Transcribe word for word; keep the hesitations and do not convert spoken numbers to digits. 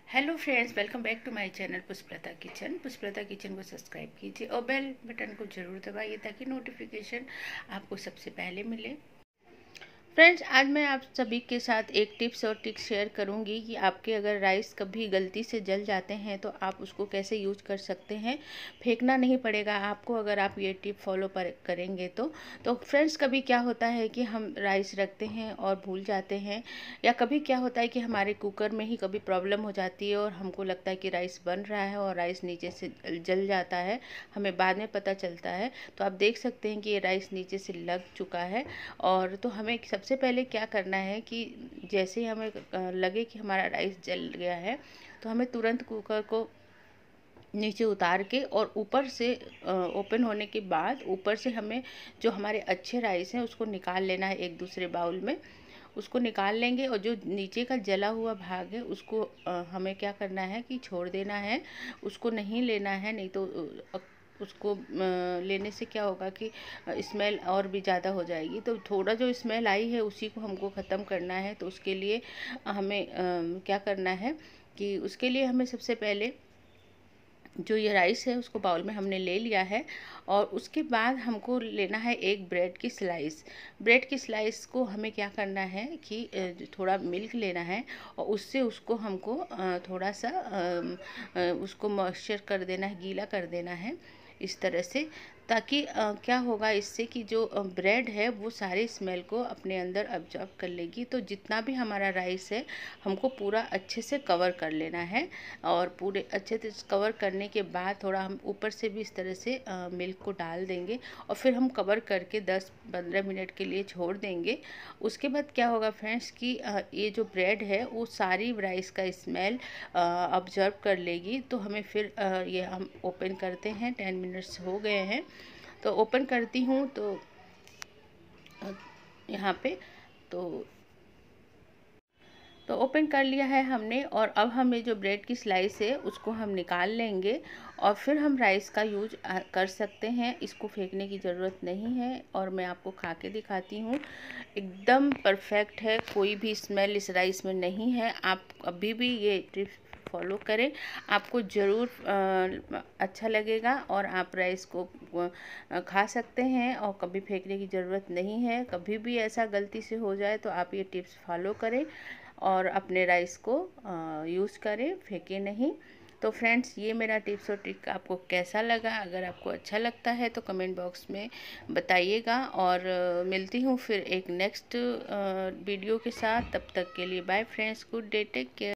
Hello friends, welcome back to my channel Pushpalata kitchen. Pushpalata kitchen को subscribe कीजिए और bell button को ज़रूर दबाइए ताकि नोटिफिकेशन आपको सबसे पहले मिले। फ्रेंड्स, आज मैं आप सभी के साथ एक टिप्स और ट्रिक्स शेयर करूंगी कि आपके अगर राइस कभी गलती से जल जाते हैं तो आप उसको कैसे यूज कर सकते हैं। फेंकना नहीं पड़ेगा आपको अगर आप ये टिप फॉलो पर करेंगे तो तो फ्रेंड्स, कभी क्या होता है कि हम राइस रखते हैं और भूल जाते हैं, या कभी क्या होता है कि हमारे कुकर में ही कभी प्रॉब्लम हो जाती है और हमको लगता है कि राइस बन रहा है और राइस नीचे से जल जाता है, हमें बाद में पता चलता है। तो आप देख सकते हैं कि ये राइस नीचे से लग चुका है। और तो हमें सबसे सबसे पहले क्या करना है कि जैसे ही हमें लगे कि हमारा राइस जल गया है तो हमें तुरंत कुकर को नीचे उतार के और ऊपर से ओपन होने के बाद ऊपर से हमें जो हमारे अच्छे राइस हैं उसको निकाल लेना है एक दूसरे बाउल में। उसको निकाल लेंगे और जो नीचे का जला हुआ भाग है उसको हमें क्या करना है कि छोड़ देना है, उसको नहीं लेना है। नहीं तो उसको लेने से क्या होगा कि स्मेल और भी ज़्यादा हो जाएगी। तो थोड़ा जो स्मेल आई है उसी को हमको ख़त्म करना है। तो उसके लिए हमें क्या करना है कि उसके लिए हमें सबसे पहले जो ये राइस है उसको बाउल में हमने ले लिया है और उसके बाद हमको लेना है एक ब्रेड की स्लाइस। ब्रेड की स्लाइस को हमें क्या करना है कि थोड़ा मिल्क लेना है और उससे उसको हमको थोड़ा सा उसको मॉइस्चर कर देना है, गीला कर देना है इस तरह से, ताकि क्या होगा इससे कि जो ब्रेड है वो सारे स्मेल को अपने अंदर ऑब्जर्व कर लेगी। तो जितना भी हमारा राइस है हमको पूरा अच्छे से कवर कर लेना है और पूरे अच्छे से कवर करने के बाद थोड़ा हम ऊपर से भी इस तरह से मिल्क को डाल देंगे और फिर हम कवर करके दस पंद्रह मिनट के लिए छोड़ देंगे। उसके बाद क्या होगा फ्रेंड्स कि ये जो ब्रेड है वो सारी राइस का स्मेल ऑब्जर्व कर लेगी। तो हमें फिर ये हम ओपन करते हैं। टेन मिनट्स हो गए हैं तो ओपन करती हूँ तो यहाँ पे तो तो ओपन कर लिया है हमने। और अब हमें जो ब्रेड की स्लाइस है उसको हम निकाल लेंगे और फिर हम राइस का यूज कर सकते हैं। इसको फेंकने की ज़रूरत नहीं है और मैं आपको खा के दिखाती हूँ। एकदम परफेक्ट है, कोई भी स्मेल इस राइस में नहीं है। आप अभी भी ये टिप्स फॉलो करें, आपको ज़रूर अच्छा लगेगा और आप राइस को खा सकते हैं और कभी फेंकने की ज़रूरत नहीं है। कभी भी ऐसा गलती से हो जाए तो आप ये टिप्स फॉलो करें और अपने राइस को यूज़ करें, फेंके नहीं। तो फ्रेंड्स, ये मेरा टिप्स और ट्रिक आपको कैसा लगा? अगर आपको अच्छा लगता है तो कमेंट बॉक्स में बताइएगा और मिलती हूँ फिर एक नेक्स्ट वीडियो के साथ। तब तक के लिए bye friends, good day, take care.